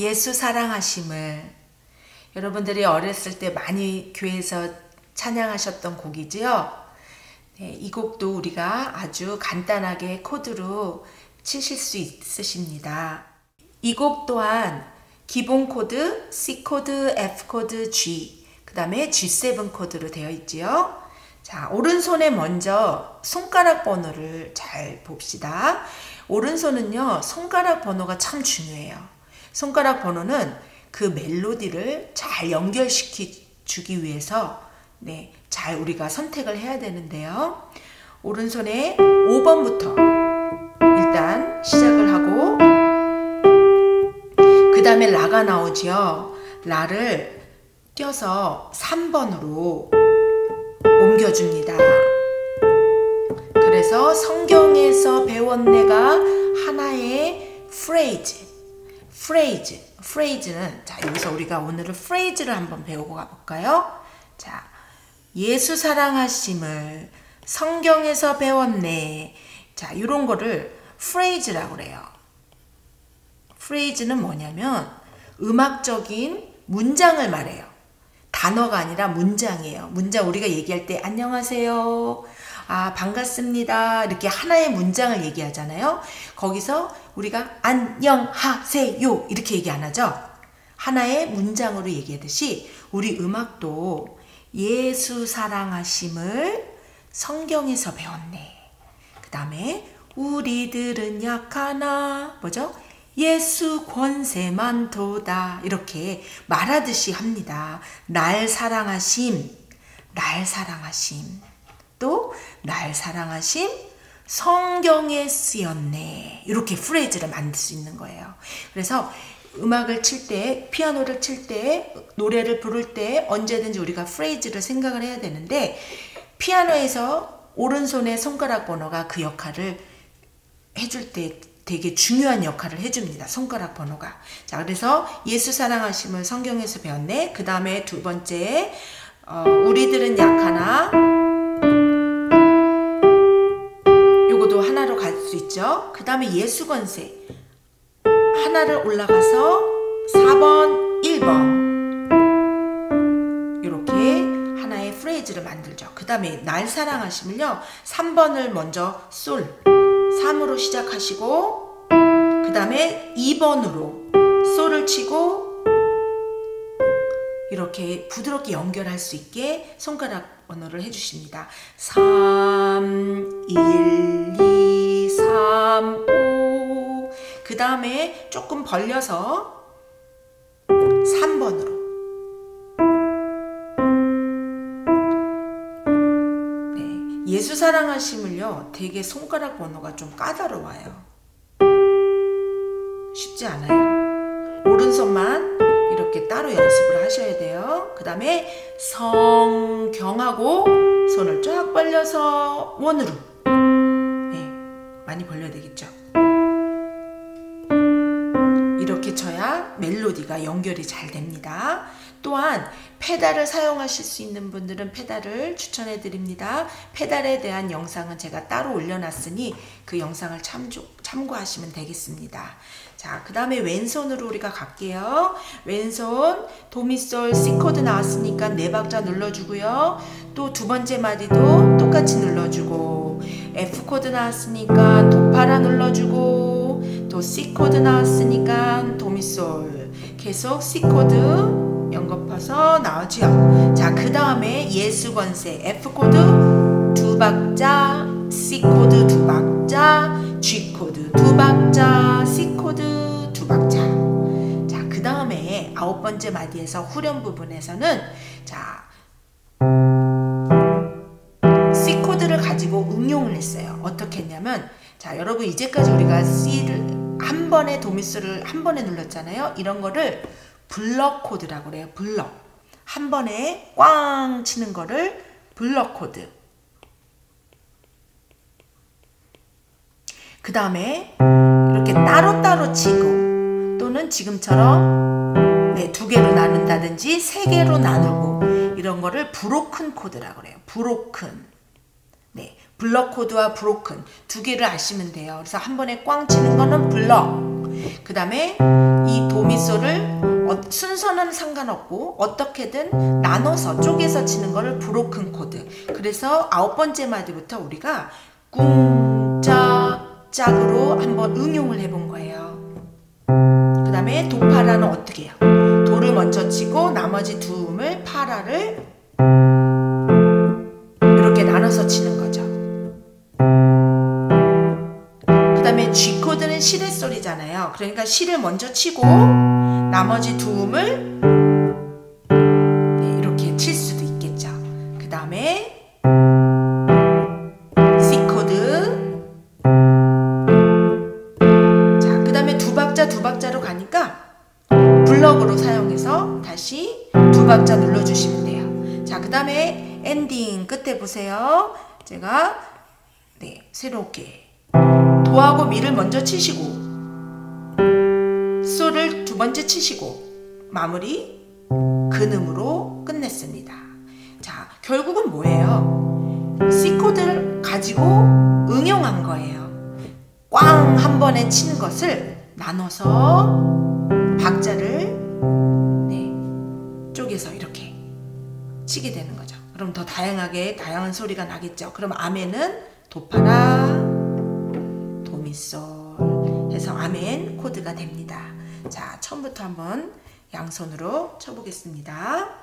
예수 사랑하심을 여러분들이 어렸을 때 많이 교회에서 찬양하셨던 곡이지요. 네, 이 곡도 우리가 아주 간단하게 코드로 치실 수 있으십니다. 이 곡 또한 기본 코드, C 코드, F 코드, G, 그 다음에 G7 코드로 되어 있지요. 자, 오른손에 먼저 손가락 번호를 잘 봅시다. 오른손은요, 손가락 번호가 참 중요해요. 손가락 번호는 그 멜로디를 잘 연결시키 주기 위해서 잘 우리가 선택을 해야 되는데요. 오른손에 5번부터 일단 시작을 하고 그 다음에 라가 나오지요. 라를 띄어서 3번으로 옮겨줍니다. 그래서 성경에서 배운 내가 하나의 프레이즈는 자, 여기서 우리가 오늘은 프레이즈를 한번 배우고 가볼까요? 자, 예수 사랑하심을 성경에서 배웠네. 자, 이런 거를 프레이즈라고 그래요. 프레이즈는 뭐냐면 음악적인 문장을 말해요. 단어가 아니라 문장이에요. 문장 우리가 얘기할 때 안녕하세요, 반갑습니다, 이렇게 하나의 문장을 얘기하잖아요. 거기서 우리가 안녕하세요 이렇게 얘기 안 하죠. 하나의 문장으로 얘기하듯이 우리 음악도 예수 사랑하심을 성경에서 배웠네. 그 다음에 우리들은 약하나 뭐죠? 예수 권세 많도다 이렇게 말하듯이 합니다. 날 사랑하심, 또 날 사랑하심 성경에 쓰였네. 이렇게 프레이즈를 만들 수 있는 거예요. 그래서 음악을 칠 때, 피아노를 칠 때, 노래를 부를 때 언제든지 우리가 프레이즈를 생각을 해야 되는데 피아노에서 오른손의 손가락 번호가 그 역할을 해줄 때 되게 중요한 역할을 해줍니다. 손가락 번호가. 자, 그래서 예수 사랑하심을 성경에서 배웠네. 그 다음에 두 번째 우리들은 약하나, 요거도 하나로 갈 수 있죠. 그 다음에 예수 권세 하나를 올라가서 4번, 1번 이렇게 하나의 프레이즈를 만들죠. 그 다음에 날 사랑하심을요, 3번을 먼저 솔 3으로 시작하시고 그 다음에 2번으로 솔을 치고 이렇게 부드럽게 연결할 수 있게 손가락 번호를 해주십니다. 3, 1, 2, 3, 5. 그 다음에 조금 벌려서 3번으로. 네, 예수 사랑하심을요, 되게 손가락 번호가 좀 까다로워요. 쉽지 않아요. 오른손만 이렇게 따로 연습을 하셔야 돼요. 그 다음에 성경하고 손을 쫙 벌려서 원으로. 네, 많이 벌려야 되겠죠. 이렇게 쳐야 멜로디가 연결이 잘 됩니다. 또한 페달을 사용하실 수 있는 분들은 페달을 추천해 드립니다. 페달에 대한 영상은 제가 따로 올려놨으니 그 영상을 참고하시면 되겠습니다. 자, 그 다음에 왼손으로 우리가 갈게요. 왼손 도미솔 C코드 나왔으니까 4박자 눌러주고요. 또 두 번째 마디도 똑같이 눌러주고, F코드 나왔으니까 도파라 눌러주고, 또 C코드 나왔으니까 도미솔 계속 C코드 연거퍼서 나오죠. 자, 그 다음에 예수 권세 F코드 2박자, C코드 2박자, G코드 2박자, C코드 2박자. 자, 그 다음에 9번째 마디에서 후렴 부분에서는 자, C코드를 가지고 응용을 했어요. 어떻게 했냐면, 자, 여러분 이제까지 우리가 C를 한 번에 도미솔을 한 번에 눌렀잖아요. 이런 거를 블럭 코드라고 그래요. 블럭. 한 번에 꽝 치는 거를 블럭 코드. 그 다음에 이렇게 따로따로 치고, 또는 지금처럼 두 개로 나눈다든지 3개로 나누고, 이런 거를 브로큰 코드라고 그래요. 브로큰. 네, 블럭 코드와 브로큰 두 개를 아시면 돼요. 그래서 한 번에 꽝 치는 거는 블럭, 그 다음에 이 도미솔을 순서는 상관없고 어떻게든 나눠서 쪼개서 치는 거를 브로큰 코드. 그래서 9번째 마디부터 우리가 꿍짝짝으로 한번 응용을 해본 거예요. 그 다음에 도파라는 어떻게 해요? 도를 먼저 치고 나머지 두 음을 파라를 이렇게 나눠서 치는 거죠. 그 다음에 G 코드는 시레 소리잖아요. 그러니까 시를 먼저 치고 나머지 두 음을 이렇게 칠 수도 있겠죠. 그 다음에 C 코드. 자, 그 다음에 두 박자로 가니까 블럭으로 사용해서 다시 두 박자 눌러주시면 돼요. 자, 그 다음에 엔딩 끝에 보세요. 제가 새롭게 도하고 미를 먼저 치시고 솔을 두 번째 치시고 마무리 근음으로 끝냈습니다. 자, 결국은 뭐예요? C 코드를 가지고 응용한 거예요. 꽝 한 번에 치는 것을 나눠서 박자를 쪼개서 이렇게 치게 되는 거죠. 그럼 더 다양한 소리가 나겠죠. 그럼 아멘은 도파라 도미솔 해서 아멘 코드가 됩니다. 자, 처음부터 한번 양손으로 쳐보겠습니다.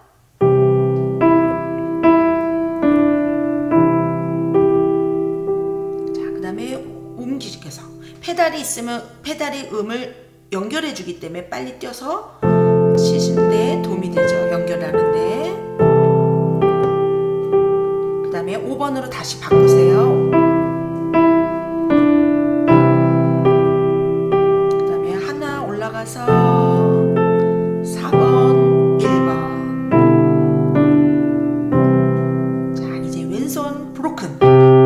자, 그 다음에 움직여서 페달이 있으면 페달이 음을 연결해 주기 때문에 빨리 뛰어서 치시는데 도움이 되죠. 연결하는데. 그 다음에 5번으로 다시 바꾸세요. 그 다음에 하나 올라가서 4번, 1번. 자, 이제 왼손 브로큰.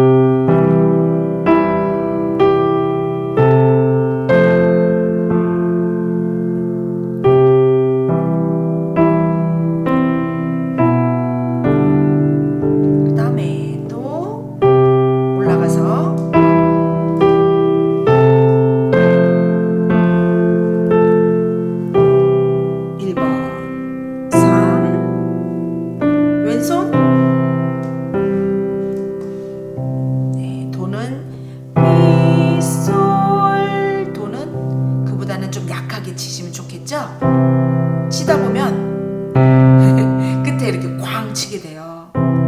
치다 보면 끝에 이렇게 꽝 치게 돼요.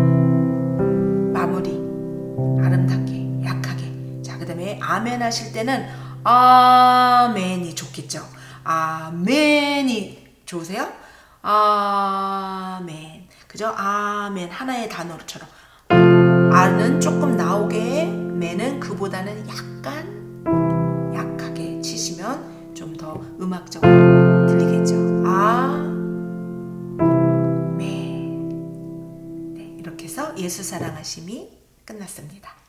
마무리 아름답게 약하게. 자, 그 다음에 아멘 하실 때는 아멘이 좋겠죠. 아멘이 좋으세요? 아멘. 그죠? 아멘 하나의 단어로처럼 아는 조금 나오게, 맨은 그보다는 약간 약하게 치시면 좀 더 음악적으로 들리겠죠. 네. 이렇게 해서 예수 사랑하심이 끝났습니다.